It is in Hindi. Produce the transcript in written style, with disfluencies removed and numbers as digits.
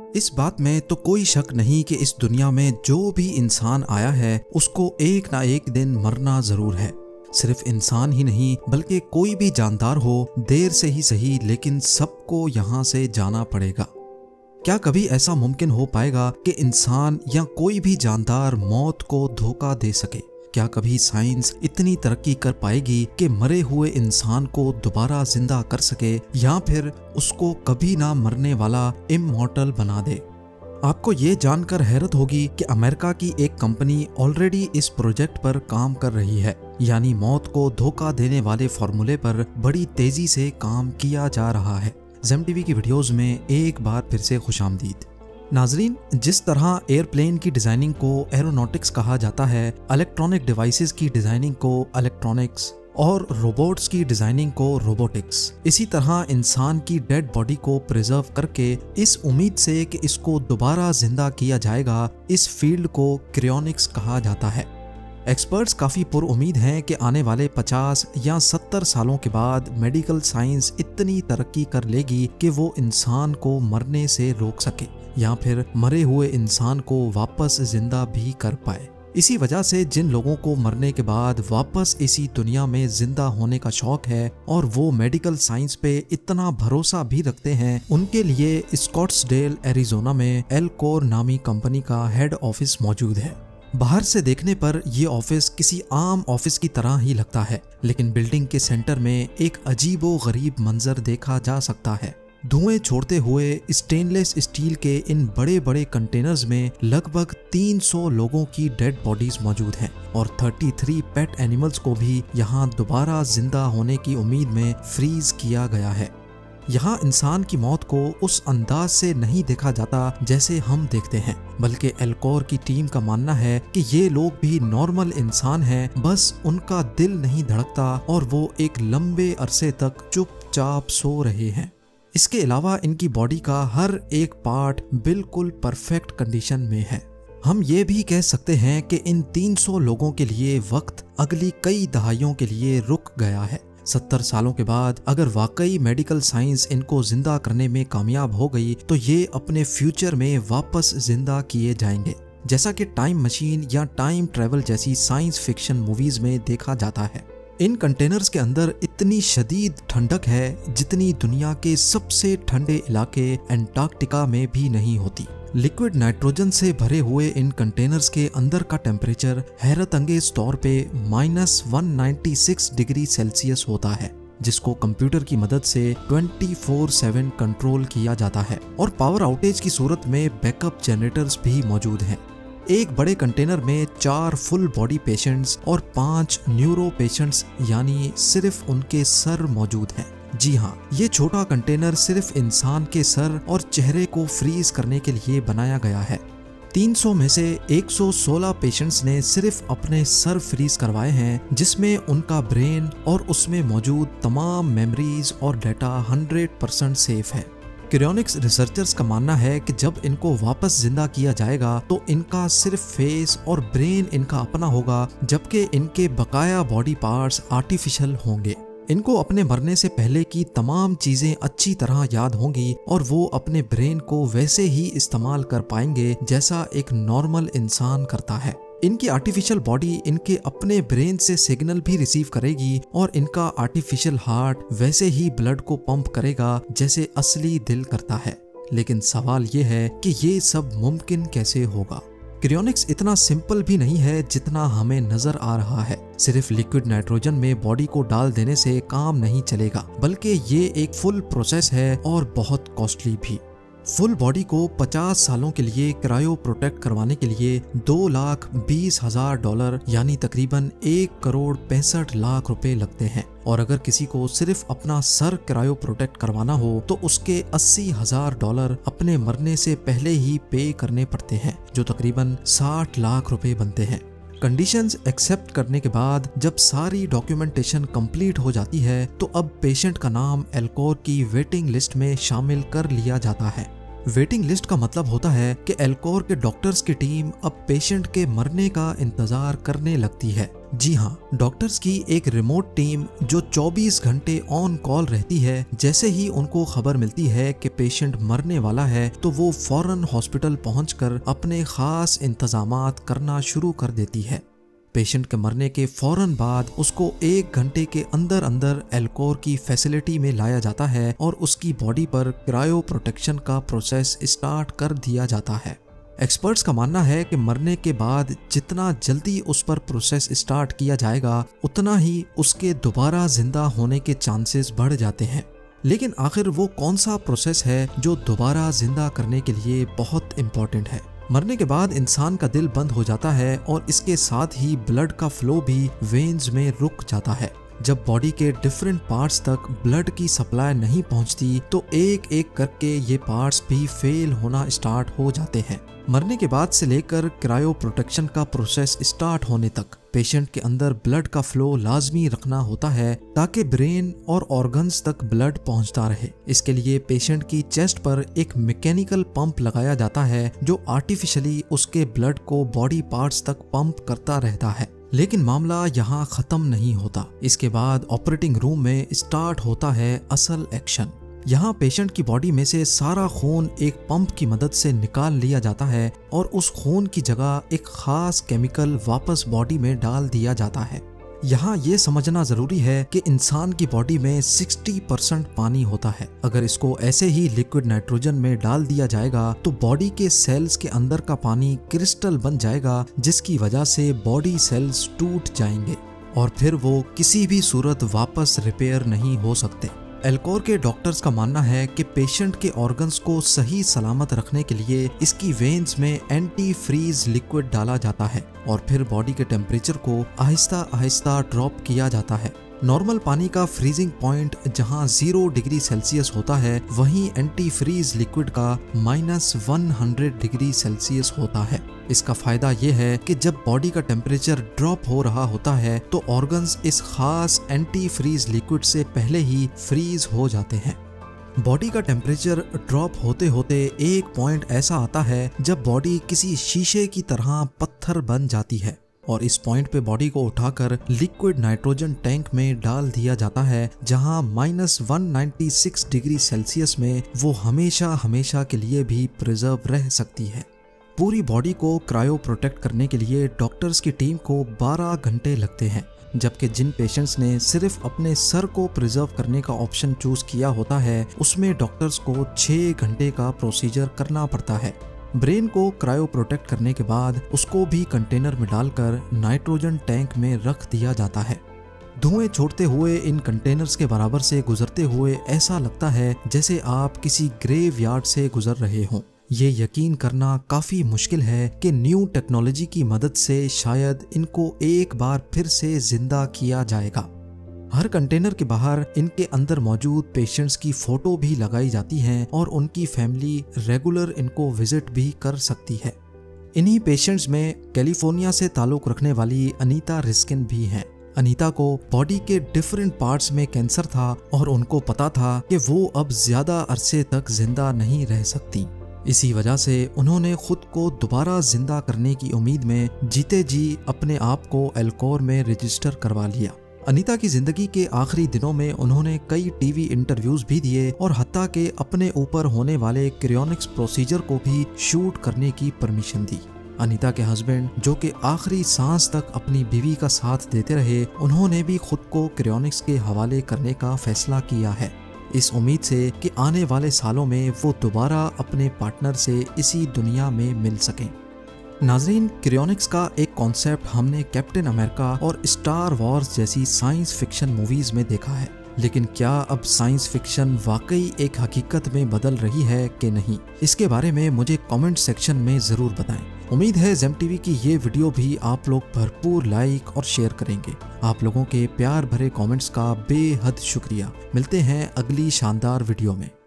इस बात में तो कोई शक नहीं कि इस दुनिया में जो भी इंसान आया है उसको एक ना एक दिन मरना जरूर है। सिर्फ इंसान ही नहीं बल्कि कोई भी जानदार हो, देर से ही सही लेकिन सबको यहाँ से जाना पड़ेगा। क्या कभी ऐसा मुमकिन हो पाएगा कि इंसान या कोई भी जानदार मौत को धोखा दे सके? क्या कभी साइंस इतनी तरक्की कर पाएगी कि मरे हुए इंसान को दोबारा जिंदा कर सके या फिर उसको कभी ना मरने वाला इमॉर्टल बना दे? आपको ये जानकर हैरत होगी कि अमेरिका की एक कंपनी ऑलरेडी इस प्रोजेक्ट पर काम कर रही है, यानी मौत को धोखा देने वाले फॉर्मूले पर बड़ी तेजी से काम किया जा रहा है। ज़ेम टीवी की वीडियोस में एक बार फिर से खुशामदीद। नाजरीन, जिस तरह एयरप्लेन की डिजाइनिंग को एरोनॉटिक्स कहा जाता है, इलेक्ट्रॉनिक डिवाइसेस की डिजाइनिंग को इलेक्ट्रॉनिक्स और रोबोट्स की डिजाइनिंग को रोबोटिक्स, इसी तरह इंसान की डेड बॉडी को प्रिजर्व करके इस उम्मीद से कि इसको दोबारा जिंदा किया जाएगा, इस फील्ड को क्रायोनिक्स कहा जाता है। एक्सपर्ट्स काफ़ी पुरउम्मीद हैं कि आने वाले 50 या 70 सालों के बाद मेडिकल साइंस इतनी तरक्की कर लेगी कि वो इंसान को मरने से रोक सके या फिर मरे हुए इंसान को वापस जिंदा भी कर पाए। इसी वजह से जिन लोगों को मरने के बाद वापस इसी दुनिया में जिंदा होने का शौक है और वो मेडिकल साइंस पे इतना भरोसा भी रखते हैं, उनके लिए स्कॉट्सडेल एरिजोना में एल्कोर नामी कंपनी का हेड ऑफिस मौजूद है। बाहर से देखने पर यह ऑफिस किसी आम ऑफिस की तरह ही लगता है, लेकिन बिल्डिंग के सेंटर में एक अजीबो गरीब मंजर देखा जा सकता है। धुएं छोड़ते हुए स्टेनलेस स्टील के इन बड़े बड़े कंटेनर्स में लगभग 300 लोगों की डेड बॉडीज मौजूद हैं और 33 पेट एनिमल्स को भी यहाँ दोबारा जिंदा होने की उम्मीद में फ्रीज किया गया है। यहाँ इंसान की मौत को उस अंदाज से नहीं देखा जाता जैसे हम देखते हैं, बल्कि एल्कोर की टीम का मानना है कि ये लोग भी नॉर्मल इंसान हैं, बस उनका दिल नहीं धड़कता और वो एक लंबे अरसे तक चुपचाप सो रहे हैं। इसके अलावा इनकी बॉडी का हर एक पार्ट बिल्कुल परफेक्ट कंडीशन में है। हम ये भी कह सकते हैं कि इन 300 लोगों के लिए वक्त अगली कई दहाइयों के लिए रुक गया है। 70 सालों के बाद अगर वाकई मेडिकल साइंस इनको जिंदा करने में कामयाब हो गई तो ये अपने फ्यूचर में वापस जिंदा किए जाएंगे, जैसा कि टाइम मशीन या टाइम ट्रेवल जैसी साइंस फिक्शन मूवीज में देखा जाता है। इन कंटेनर्स के अंदर इतनी शदीद ठंडक है जितनी दुनिया के सबसे ठंडे इलाके एंटार्क्टिका में भी नहीं होती। लिक्विड नाइट्रोजन से भरे हुए इन कंटेनर्स के अंदर का टेम्परेचर हैरत अंगेज तौर पे -196 डिग्री सेल्सियस होता है, जिसको कंप्यूटर की मदद से 24/7 कंट्रोल किया जाता है और पावर आउटेज की सूरत में बैकअप जनरेटर्स भी मौजूद हैं। एक बड़े कंटेनर में 4 फुल बॉडी पेशेंट्स और 5 न्यूरो पेशेंट्स यानी सिर्फ उनके सर मौजूद हैं। जी हाँ, ये छोटा कंटेनर सिर्फ इंसान के सर और चेहरे को फ्रीज करने के लिए बनाया गया है। 300 में से 116 पेशेंट्स ने सिर्फ अपने सर फ्रीज करवाए हैं, जिसमें उनका ब्रेन और उसमें मौजूद तमाम मेमोरीज और डाटा 100% सेफ है। क्रायोनिक्स रिसर्चर्स का मानना है कि जब इनको वापस जिंदा किया जाएगा तो इनका सिर्फ फेस और ब्रेन इनका अपना होगा, जबकि इनके बकाया बॉडी पार्ट्स आर्टिफिशियल होंगे। इनको अपने मरने से पहले की तमाम चीजें अच्छी तरह याद होंगी और वो अपने ब्रेन को वैसे ही इस्तेमाल कर पाएंगे जैसा एक नॉर्मल इंसान करता है। इनकी आर्टिफिशियल बॉडी इनके अपने ब्रेन से सिग्नल भी रिसीव करेगी और इनका आर्टिफिशियल हार्ट वैसे ही ब्लड को पंप करेगा जैसे असली दिल करता है। लेकिन सवाल ये है कि ये सब मुमकिन कैसे होगा? क्रायोनिक्स इतना सिंपल भी नहीं है जितना हमें नजर आ रहा है। सिर्फ लिक्विड नाइट्रोजन में बॉडी को डाल देने से काम नहीं चलेगा, बल्कि ये एक फुल प्रोसेस है और बहुत कॉस्टली भी। फुल बॉडी को 50 सालों के लिए क्रायो प्रोटेक्ट करवाने के लिए $2,20,000 यानी तकरीबन 1,65,00,000 रुपए लगते हैं, और अगर किसी को सिर्फ अपना सर क्रायो प्रोटेक्ट करवाना हो तो उसके $80,000 अपने मरने से पहले ही पे करने पड़ते हैं, जो तकरीबन 60 लाख रुपए बनते हैं। कंडीशंस एक्सेप्ट करने के बाद जब सारी डॉक्यूमेंटेशन कंप्लीट हो जाती है तो अब पेशेंट का नाम एल्कोर की वेटिंग लिस्ट में शामिल कर लिया जाता है। वेटिंग लिस्ट का मतलब होता है कि एल्कोर के डॉक्टर्स की टीम अब पेशेंट के मरने का इंतजार करने लगती है। जी हाँ, डॉक्टर्स की एक रिमोट टीम जो 24 घंटे ऑन कॉल रहती है। जैसे ही उनको खबर मिलती है कि पेशेंट मरने वाला है तो वो फौरन हॉस्पिटल पहुंचकर अपने खास इंतजामात करना शुरू कर देती है। पेशेंट के मरने के फौरन बाद उसको 1 घंटे के अंदर अंदर एल्कोर की फैसिलिटी में लाया जाता है और उसकी बॉडी पर क्रायो प्रोटेक्शन का प्रोसेस स्टार्ट कर दिया जाता है। एक्सपर्ट्स का मानना है कि मरने के बाद जितना जल्दी उस पर प्रोसेस स्टार्ट किया जाएगा उतना ही उसके दोबारा जिंदा होने के चांसेस बढ़ जाते हैं। लेकिन आखिर वो कौन सा प्रोसेस है जो दोबारा जिंदा करने के लिए बहुत इम्पोर्टेंट है? मरने के बाद इंसान का दिल बंद हो जाता है और इसके साथ ही ब्लड का फ्लो भी वेन्स में रुक जाता है। जब बॉडी के डिफरेंट पार्ट्स तक ब्लड की सप्लाई नहीं पहुंचती तो एक एक करके ये पार्ट्स भी फेल होना स्टार्ट हो जाते हैं। मरने के बाद से लेकर क्रायो प्रोटेक्शन का प्रोसेस स्टार्ट होने तक पेशेंट के अंदर ब्लड का फ्लो लाजमी रखना होता है ताकि ब्रेन और ऑर्गन्स तक ब्लड पहुंचता रहे। इसके लिए पेशेंट की चेस्ट पर एक मैकेनिकल पंप लगाया जाता है जो आर्टिफिशियली उसके ब्लड को बॉडी पार्ट्स तक पंप करता रहता है। लेकिन मामला यहाँ खत्म नहीं होता। इसके बाद ऑपरेटिंग रूम में स्टार्ट होता है असल एक्शन। यहाँ पेशेंट की बॉडी में से सारा खून एक पंप की मदद से निकाल लिया जाता है और उस खून की जगह एक खास केमिकल वापस बॉडी में डाल दिया जाता है। यहाँ ये समझना जरूरी है कि इंसान की बॉडी में 60% पानी होता है। अगर इसको ऐसे ही लिक्विड नाइट्रोजन में डाल दिया जाएगा तो बॉडी के सेल्स के अंदर का पानी क्रिस्टल बन जाएगा, जिसकी वजह से बॉडी सेल्स टूट जाएंगे और फिर वो किसी भी सूरत वापस रिपेयर नहीं हो सकते। एल्कोर के डॉक्टर्स का मानना है कि पेशेंट के ऑर्गन्स को सही सलामत रखने के लिए इसकी वेन्स में एंटी फ्रीज लिक्विड डाला जाता है और फिर बॉडी के टेम्परेचर को आहिस्ता आहिस्ता ड्रॉप किया जाता है। नॉर्मल पानी का फ्रीजिंग पॉइंट जहां 0 डिग्री सेल्सियस होता है, वहीं एंटी फ्रीज लिक्विड का -100 डिग्री सेल्सियस होता है। इसका फायदा यह है कि जब बॉडी का टेम्परेचर ड्रॉप हो रहा होता है तो ऑर्गन्स इस खास एंटी फ्रीज लिक्विड से पहले ही फ्रीज हो जाते हैं। बॉडी का टेम्परेचर ड्रॉप होते होते एक पॉइंट ऐसा आता है जब बॉडी किसी शीशे की तरह पत्थर बन जाती है और इस पॉइंट पे बॉडी को उठाकर लिक्विड नाइट्रोजन टैंक में डाल दिया जाता है, जहां -196 डिग्री सेल्सियस में वो हमेशा हमेशा के लिए भी प्रिजर्व रह सकती है। पूरी बॉडी को क्रायो प्रोटेक्ट करने के लिए डॉक्टर्स की टीम को 12 घंटे लगते हैं, जबकि जिन पेशेंट्स ने सिर्फ अपने सर को प्रिजर्व करने का ऑप्शन चूज किया होता है उसमें डॉक्टर्स को 6 घंटे का प्रोसीजर करना पड़ता है। ब्रेन को क्रायो प्रोटेक्ट करने के बाद उसको भी कंटेनर में डालकर नाइट्रोजन टैंक में रख दिया जाता है। धुएं छोड़ते हुए इन कंटेनर्स के बराबर से गुजरते हुए ऐसा लगता है जैसे आप किसी ग्रेव यार्ड से गुजर रहे हों। ये यकीन करना काफ़ी मुश्किल है कि न्यू टेक्नोलॉजी की मदद से शायद इनको एक बार फिर से जिंदा किया जाएगा। हर कंटेनर के बाहर इनके अंदर मौजूद पेशेंट्स की फोटो भी लगाई जाती हैं और उनकी फैमिली रेगुलर इनको विजिट भी कर सकती है। इन्हीं पेशेंट्स में कैलिफोर्निया से ताल्लुक़ रखने वाली अनीता रिस्किन भी हैं। अनीता को बॉडी के डिफरेंट पार्ट्स में कैंसर था और उनको पता था कि वो अब ज़्यादा अरसे तक जिंदा नहीं रह सकती। इसी वजह से उन्होंने खुद को दोबारा जिंदा करने की उम्मीद में जीते जी अपने आप को एल्कोर में रजिस्टर करवा लिया। अनीता की जिंदगी के आखिरी दिनों में उन्होंने कई टीवी इंटरव्यूज भी दिए और हत्ता के अपने ऊपर होने वाले क्रायोनिक्स प्रोसीजर को भी शूट करने की परमिशन दी। अनीता के हस्बैंड, जो कि आखिरी सांस तक अपनी बीवी का साथ देते रहे, उन्होंने भी खुद को क्रायोनिक्स के हवाले करने का फैसला किया है, इस उम्मीद से कि आने वाले सालों में वो दोबारा अपने पार्टनर से इसी दुनिया में मिल सकें। नाजरीन, क्रायोनिक्स का एक कॉन्सेप्ट हमने कैप्टन अमेरिका और स्टार वॉर्स जैसी साइंस फिक्शन मूवीज में देखा है, लेकिन क्या अब साइंस फिक्शन वाकई एक हकीकत में बदल रही है कि नहीं? इसके बारे में मुझे कमेंट सेक्शन में ज़रूर बताएं। उम्मीद है ज़ेम टीवी की ये वीडियो भी आप लोग भरपूर लाइक और शेयर करेंगे। आप लोगों के प्यार भरे कमेंट्स का बेहद शुक्रिया। मिलते हैं अगली शानदार वीडियो में।